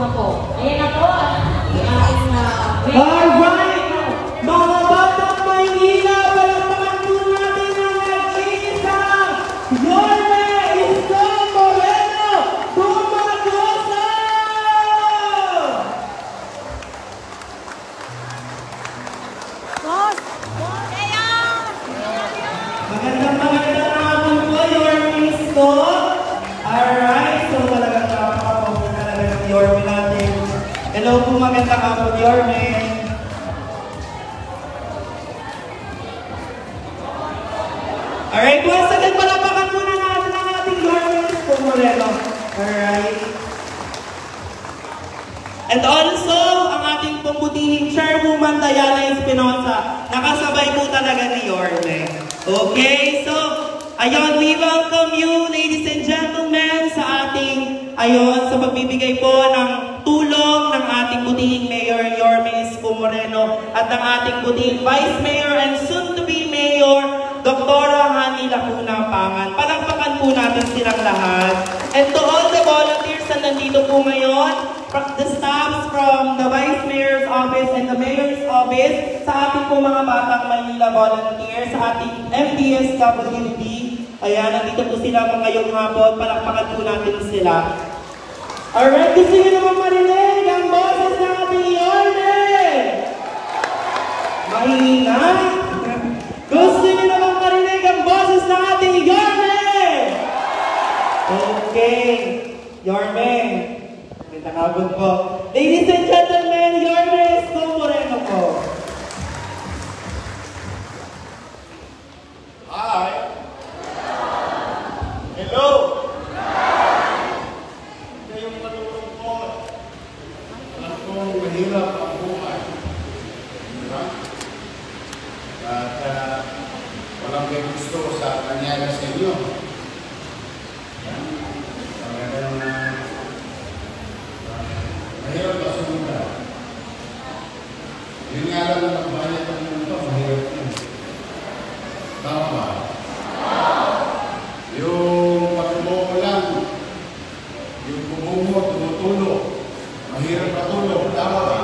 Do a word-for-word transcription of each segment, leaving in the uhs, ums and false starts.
na po. Ayan na po ang ating uh, alright! Mga Batang Maynila, palakpakan po natin ang nag-iisang Yorme Isko Moreno Tumagosa! Boss! Boss! Magandang magandang hapon po, Yorme Isko. Alright, so talagang napaka-power talaga ng Yorme natin. Hello po, magandang hapon, Yorme. Alright, once again, palapakan muna natin ang ating Yorme Isko Moreno. Alright. And also, ang ating pambutihing chairwoman, Diana Espinosa. Nakasabay po talaga ni Yorme. Okay, so, ayun, we welcome you, ladies and gentlemen, sa ating, ayun, sa pagbibigay po ng tulong ng ating butihing Mayor Yorme Isko Moreno at ng ating butihing Vice Mayor and soon-to-be Mayor, Doktora Hani Lacuna Pangan. Palakpakan po natin silang lahat. And to all the volunteers na nandito po ngayon, the staffs from the Vice Mayor's Office and the Mayor's Office, sa ating po mga Batang Maynila volunteers, sa ating M D S W D. Ayan, nandito po sila mga ngayong hapon. Palakpakan po natin sila. Alright, gusto nyo naman marinig ang boses ng ating Yorme! Mahina! Gusto nyo naman marinig ang boses ng ating Yorme! Okay, Yorme. Magandang hapon po. Ladies and gentlemen, Yorme Isko Moreno po. Hi! Hello! Kayong malulungkot. Alam kong mahirap ang buhay. Diba? At uh, walang may gusto sa nangyari sa inyo. Talagang uh, mahirap ka sumunod. Yun nga lang ang magbayad ng mundo, mahirap yun. Tama ba? Yung pag-umo lang, yung bumumo, tumutulog, mahirap matulog, tama ba?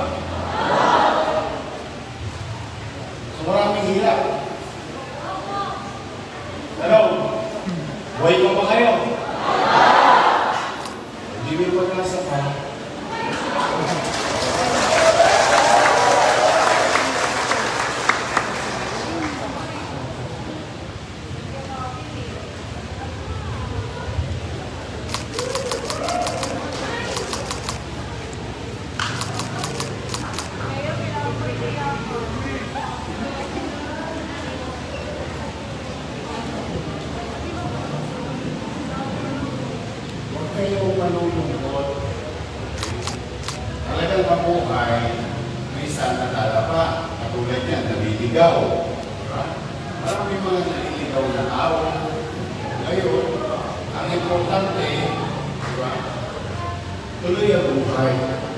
So maraming hirap. Hello? Buhay pa ba kayo? Hindi mo pag-asa pa. Kayong malulungkot. Talagang mabuhay, minsan natalapa, katulad yan, naliligaw. Diba? Marami mga naliligaw na awa. Ngayon, ang importante, diba? Tuloy ang buhay.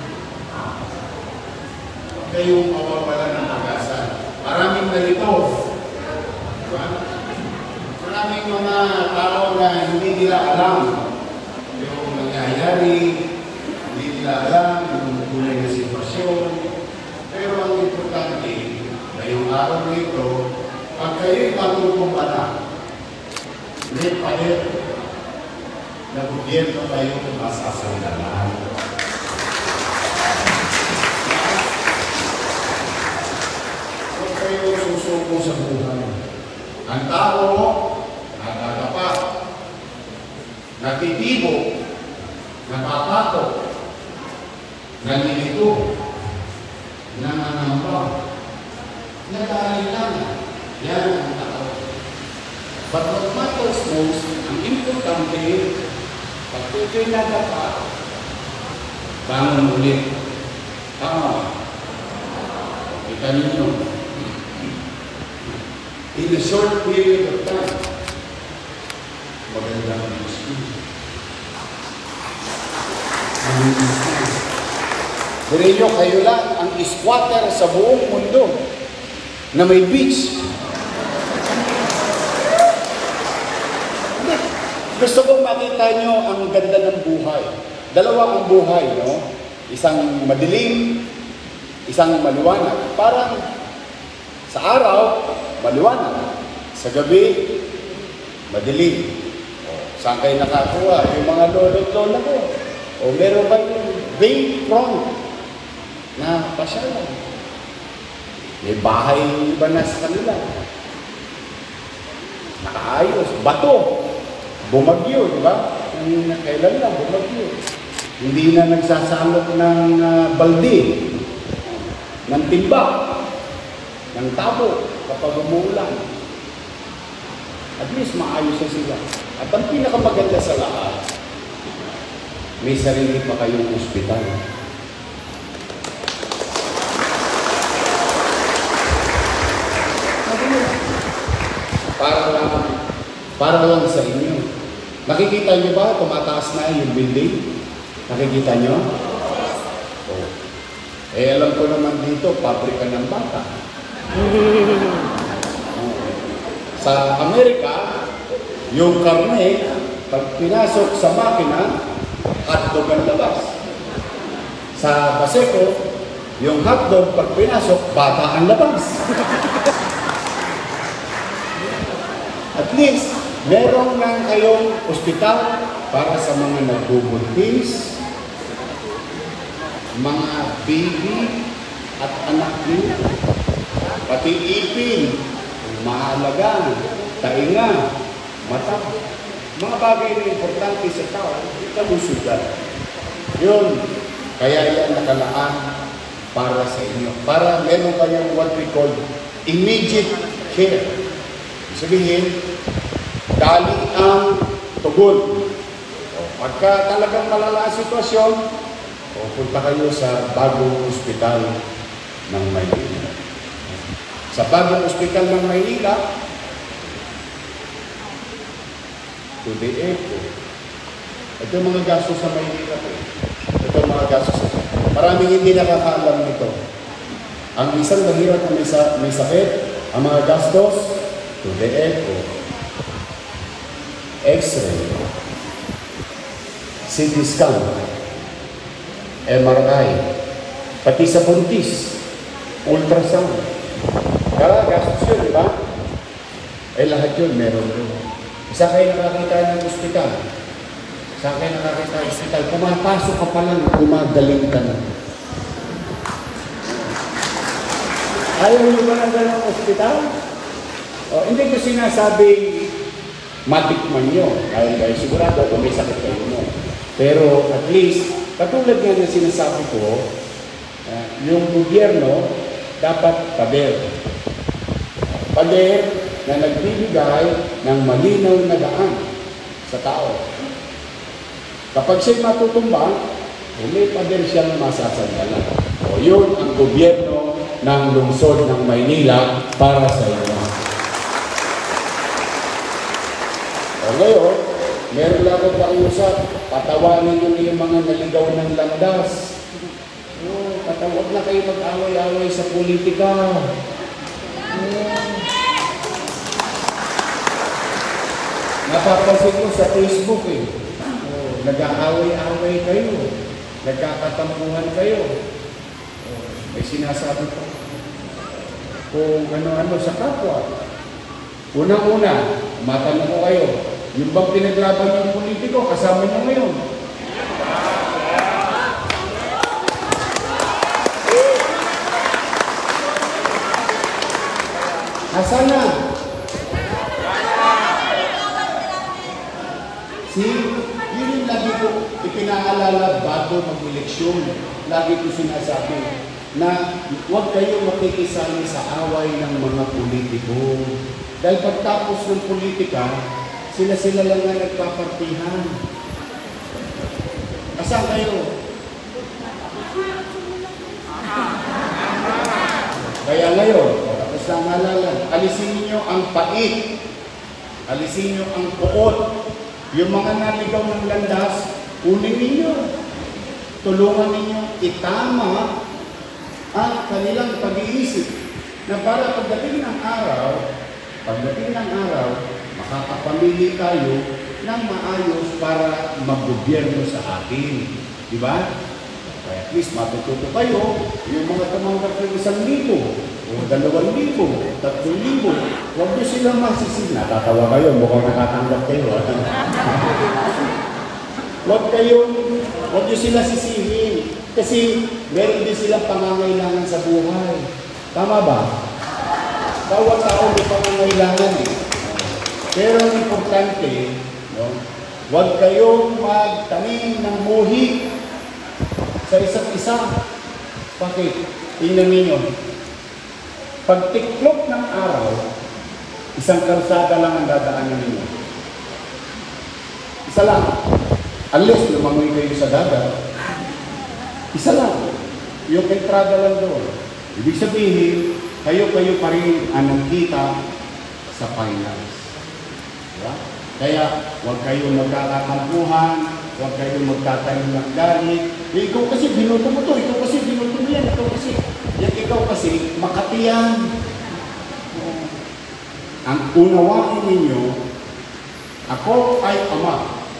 Huwag kayong mawawala ng pag-asa. Maraming nalito. Diba? Maraming mga tao na hindi nila alam yung nangyayari, hindi nila alam yung tunay na sitwasyon. Pero ang importante, ngayong araw nito, pag kayo'y matutumpana, ulit palit, na gobyerno kayo masasandalan. Huwag kayo susuko sa buhay. Ang tao, natatapat, natitibo, napapato, nanilito, nananamba, nag-aalingan. Yan ang tao. But what matters most, ang importante, pag ito'y nadapat, bangon ulit. Tama ba? Kita ninyo. In a short period of time, magandang gusto. Pero kayo lang ang squatter sa buong mundo na may beach. Gusto kong makita nyo ang ganda ng buhay. Dalawa ang buhay, no? Isang madilim, isang maliwanag. Parang sa araw, maliwanag. Sa gabi, madilim. O, saan kayo nakakuha? Yung mga lolo't lola ko. O meron ba yung bayfront na pasyalan? May bahay iba na sa kanila. Nakaayos. Bato. Bumagyo, di ba? Kailan lang, bumagyo. Hindi na nagsasalok ng uh, balde, ng timba, ng tabo kapag umuulan. At least maayos na sila. At ang pinakamaganda sa lahat, may sarili pa kayong ospital. Para lang, para lang sa inyo. Nakikita niyo ba, tumataas na yung building? Nakikita niyo? Oh. Eh, alam ko naman dito, pabrika ng bata. Sa Amerika, yung karne, pag pinasok sa makina, hotdog ang labas. Sa Paseco, yung hotdog, pag pinasok, bata ang labas. At least, meron lang kayong ospital para sa mga nagbubuntis, mga baby at anak niyo, pati ipin, mahalaga, tainga, mata, mga bagay na importante sa tao, kalusugan. Yun, kaya yan nakalaan para sa inyo. Para meron kayong what we call immediate care. Sabihin, dali ang tugon. O, pagka talagang malala ang sitwasyon, o, punta kayo sa bagong ospital ng Maynila. Sa bagong ospital ng Maynila, to the echo. Ito yung mga gastos sa Maynila. Ito yung mga gastos. Maraming hindi nakakaalam nito. Ang isang mahirap na may, sa, may sakit, ang mga gastos, to the echo, X-ray, C T scan, M R I, pati sa buntis, ultrasound. Kaya gastos yun, di ba? Eh lahat yun, meron yun. Isa kayo nakakita ng ospital. Isa kayo nakakita ng ospital. Pumapasok ka pa lang, gumagaling ka na. Ayaw nyo ba na gano'ng ospital? O, hindi ko sinasabing matikman nyo. Dahil dahil sigurado kung may sakit kayo mo. Pero at least, katulad nga na sinasabi ko, uh, yung gobyerno dapat pader. Pader na nagbibigay ng malinaw na daan sa tao. Kapag siya'y matutumbang, may pader siyang masasandalan. O yun ang gobyerno ng lungsod ng Maynila para sa inyo. O ngayon, meron lang akong pakiusap, patawanin nyo yung mga naligaw ng landas. O, patawag na kayo mag-away-away sa politika. O, napapansin ko sa Facebook eh. O, nag-aaway-away kayo. Nagkakatampuhan kayo. O, may sinasabi ko. Kung ano-ano sa kapwa. Unang-una, matanong ko kayo, yung bang pinaglaban yung politiko, kasama nyo ngayon? Asan na? See, yun yung lagi ko ipinaalala bago mag-eleksyon. Lagi ko sinasabi na huwag kayong makikisali sa away ng mga politiko. Dahil pagtapos ng politika, sila-sila lang na nagpapartihan. Asan kayo? Kaya ngayon, tapos na nalala, alisin niyo ang pait. Alisin niyo ang puot. Yung mga naligaw ng landas, kunin ninyo. Tulungan ninyo itama ang kanilang pag-iisip na para pagdating ng araw, pagdating ng araw, makakapamili tayo ng maayos para maggobyerno sa atin. Di ba? Kaya at least matututo kayo, yung mga tumanggap ng isang libo, o dalawang libo, tatlong libo, huwag nyo silang masisisi. Natatawa kayo, mukhang nakatanggap kayo. Huwag kayo, huwag nyo sila sisihin. Kasi meron din silang pangangailangan sa buhay. Tama ba? Bawat tao may pangangailangan eh. Pero ang importante, no, huwag kayong magtanim ng muhi sa isa't isa. Bakit? Tingnan ninyo. Pag tiklop ng araw, isang kalsada lang ang dadaanan ninyo. Isa lang. Unless lumangoy kayo sa dagat, isa lang. Yung entrada lang doon. Ibig sabihin, kayo-kayo pa rin ang nagkita sa finance. Diba? Kaya, huwag kayong magkakatampuhan, huwag kayong magtatayo ng galit. Eh, ikaw kasi binuto mo to, ikaw kasi binuto mo yan, ikaw kasi. Yan ikaw kasi, makatiyan. Ang unawain ninyo, ako ay ama.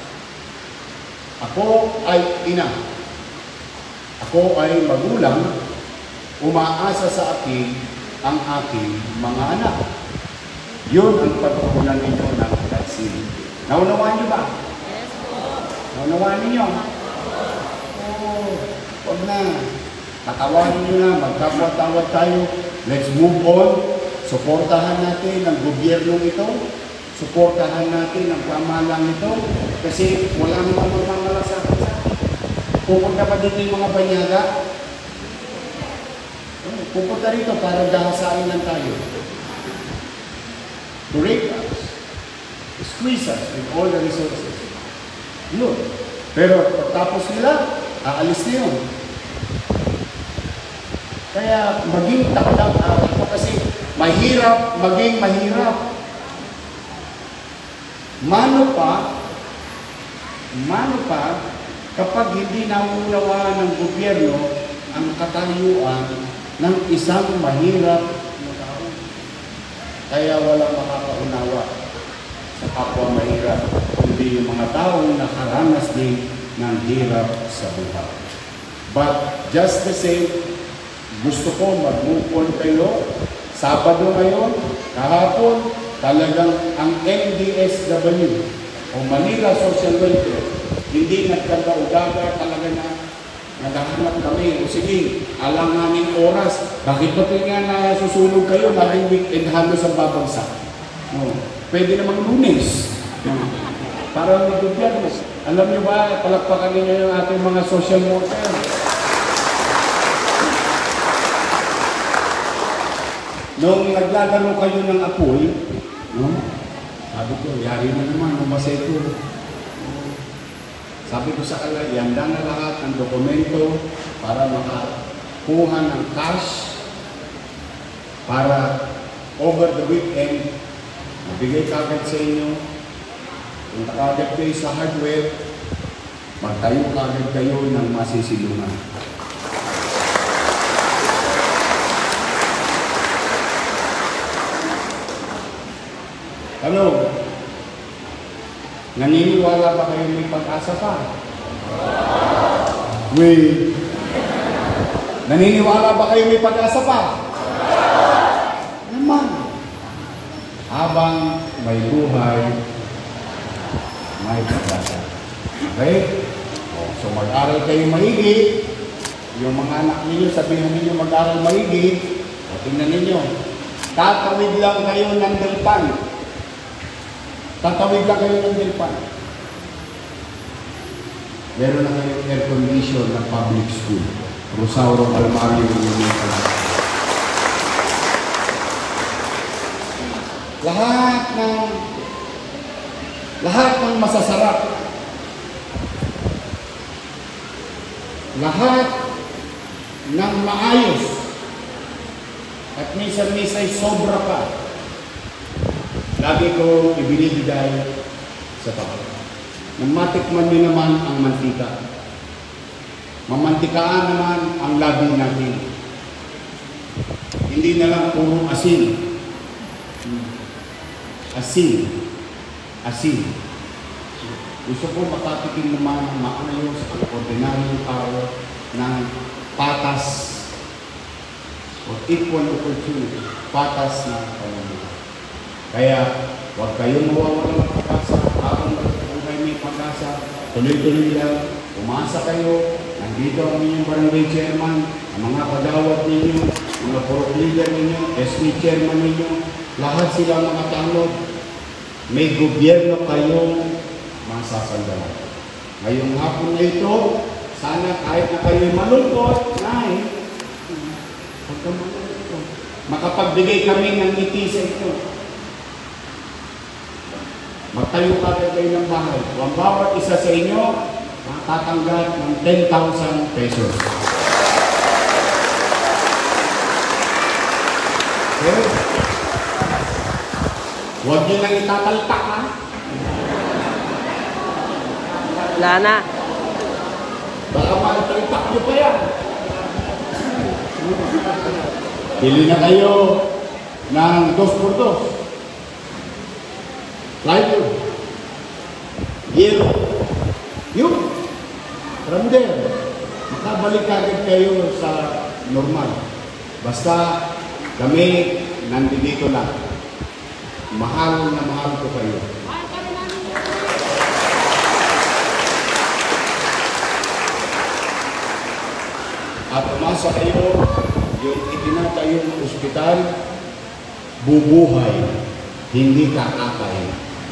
Ako ay ina. Ako ay magulang, umaasa sa akin ang aking mga anak. Yun ang pagkukunan ninyo ng vaccine. Naunawaan niyo ba? Yes po. Naunawaan ninyo? Oo. Huwag na. Tatawanin niyo na, magkapwa-tawad tayo. Let's move on. Suportahan natin ang gobyernong ito. Suportahan natin ang pamahalaan ito. Kasi wala namang magmamalasakit sa atin. Pupunta pa dito yung mga banyaga. Pupunta rito para dahasain lang tayo. To rape us. To squeeze us with all the resources. Yun. Pero pagtapos nila, aalis na yun. Kaya maging takdang araw ko kasi mahirap maging mahirap. Mano pa, mano pa, kapag hindi nauunawaan ng gobyerno ang katayuan ng isang mahirap na tao. Kaya walang makakaunawa sa kapwa mahirap, kundi yung mga taong nakaranas din ng hirap sa buhay. But just the same, gusto ko mag-move on kayo. Sabado ngayon, kahapon, talagang ang M D S W o Manila Social Welfare, hindi nagkanda-udaga talaga na naghahanap kami. O sige, alanganin oras. Bakit ba nga na susunog kayo? Laging weekend halos ang babagsak. No. Pwede namang Lunes. No. Para may gobyerno. Alam niyo ba, palakpakan ninyo yung ating mga social worker. Nung naglalaro kayo ng apoy, no? Sabi ko, yari na naman, umasa ito. Sabi ko sa kanila, ihanda na lahat ng dokumento para makakuha ng cash para over the weekend, mabigay kagad sa inyo. Kung kagad kayo sa hardware, magtayo kagad kayo ng masisilungan. Ano? Naniniwala ba kayo may pag-asa pa? Wait. Naniniwala ba kayo may pag-asa pa? Naman. Habang may buhay, may pag-asa. Okay? So mag-aral kayo maigi. Yung mga anak ninyo, sabihin ninyo mag-aral maigi. O tingnan ninyo. Tatawid lang kayo ng Delpan. Tatawid lang kayo ng Delpan. Meron na kayong air condition ng public school. Rosauro, Almario, Union. Lahat ng lahat ng masasarap. Lahat ng maayos. At minsan-minsan sobra pa. Lagi ko ibinibigay sa tao. Nang matikman niyo naman ang mantika. Mamantikaan naman ang labi natin. Hindi na lang puro asin. Asin. Asin. Gusto ko makatikim naman ang maayos, ang ordinaryong tao, ng patas o equal opportunity, patas na pamumuhay. Kaya, huwag kayong mawawala ng pag-asa. Habang buhay may pag-asa, tuloy-tuloy lang, umasa kayo. Nandito ang inyong barangay chairman, ang mga kagawad ninyo, mga purok leader ninyo, S P chairman ninyo, lahat sila mga tanod. May gobyerno kayong masasandalan. Ngayong hapon na ito, sana kahit na kayo'y malungkot, nay, huwag ka malungkot. Makapagbigay kami ng ngiti sa ito. Magtayo kagad kayo ng bahay. Ang bawat isa sa inyo, matatanggap ng ten thousand pesos. Okay? Huwag nyo lang itataltak, ha? Wala na. Baka matataltak nyo pa yan. Pili na kayo ng dos por dos. Lighter. Yellow. Yun. From there, makabalik agad kayo sa normal. Basta kami nandito lang. Mahal na mahal ko kayo. At umasa kayo, yung itinatayong ospital, bubuhay, hindi kakatay.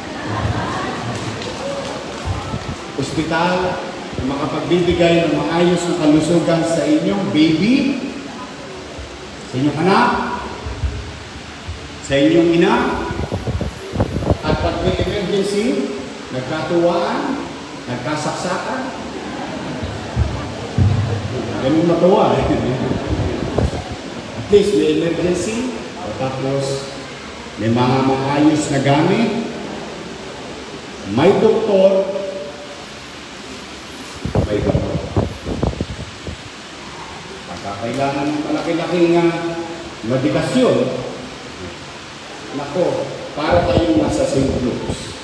Ospital, makapagbibigay ng maayos na kalusugan sa inyong baby, sa inyong anak, sa inyong ina, at pag may emergency, nagkatuwaan, nagkasaksakan, ganun matawa eh. At least may emergency, at tapos may mga maayos na gamit, may doktor, may gamot. Pagkakailangan ng malaki-laking uh, medikasyon, nako, para tayong nasa Saint Luke's.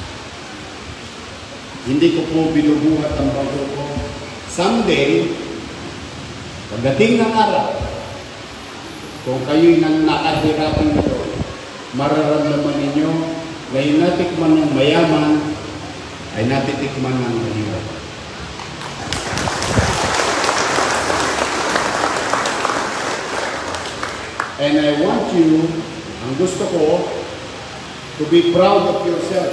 Hindi ko po binubuhat ang bago ko. Someday, pagdating ng araw, kung kayo'y nang nakahirapan nito, mararamdaman ninyo na yung natikman ng mayaman ay natitikman ng mahirap. And I want you, ang gusto ko, to be proud of yourself.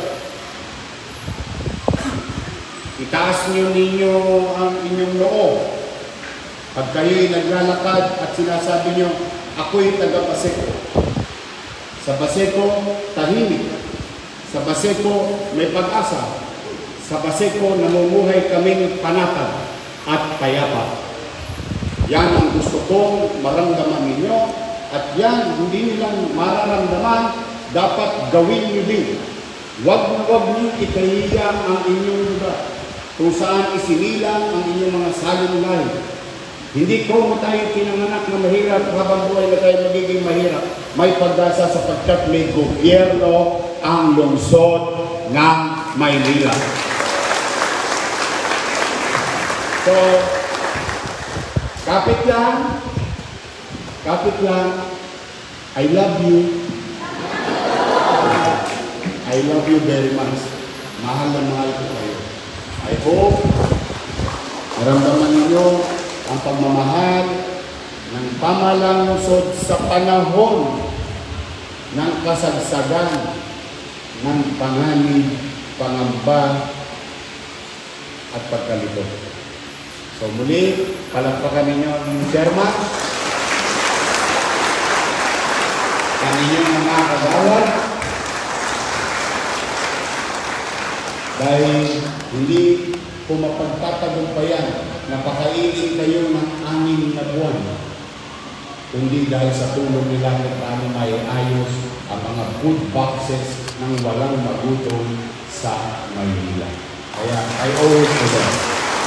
Itaas niyo ninyo ang inyong loob. Pag kayo'y naglalakad at sinasabi niyo, ako'y taga-Baseco. Sa Baseco, tahimik. Sa Baseco, may pag-asa. Sa Baseco, namumuhay kaming panatag at payapa. Yan ang gusto kong maramdaman ninyo. At yan, hindi nilang mararamdaman, dapat gawin niyo din. Huwag na huwag niyo ikahiya ang inyong lugar kung saan isinilang ang inyong mga salunay. Hindi ko tayo pinanganak na mahirap, habang buhay na tayo magiging mahirap. May pag-asa sapagkat may gobyerno ang lungsod ng Maynila. So, kapit lang, kapit lang, I love you. I love you very much. Mahal na mahal ko kayo. I hope maramdaman ninyo ang pagmamahal ng pamahalang lungsod sa panahon ng kasagsagan, ng panganib, pangamba, at pagkalito. So muli, palakpakan ninyo ang chairman, ang inyong mga kagawad, dahil hindi po mapagtatagumpayan na pakainin kayo ng anim na buwan, kundi dahil sa tulong nila na paano may ayos ang mga food boxes ng walang magutom sa Maynila. Kaya I owe it to them.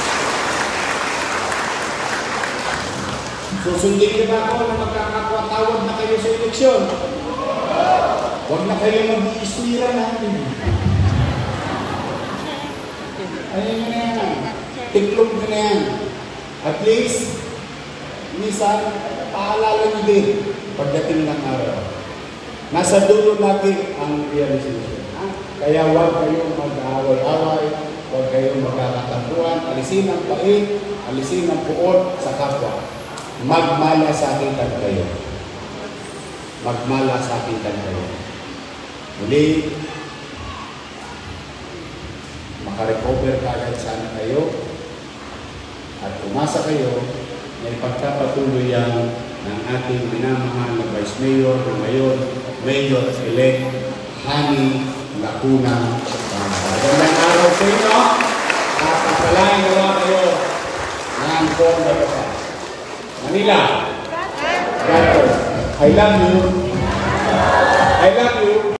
Susundin niyo ba ako na magkakapatawad na kayo sa eleksyon? Huwag na kayo mag-iistira natin. Ayun na yan. Tiklog na yan. At least, minsan, paalala niyo din pagdating ng araw. Nasa dulo natin ang realization. Ha? Kaya huwag kayong mag-away-away, huwag kayong magkakatampuan, alisin ang pait, alisin ang puot sa kapwa. Magmalasakitan kayo. Magmalasakitan kayo. Muli, makarecover kagad sana kayo at umasa kayo na ipagpapatuloy yan ng ating minamahal na Vice Mayor, ngayon, Mayor-elect, Hani Lacuna. Magandang araw sa inyo at kapalain nawa kayo ng buong Manila. Manila, I love you. I love you.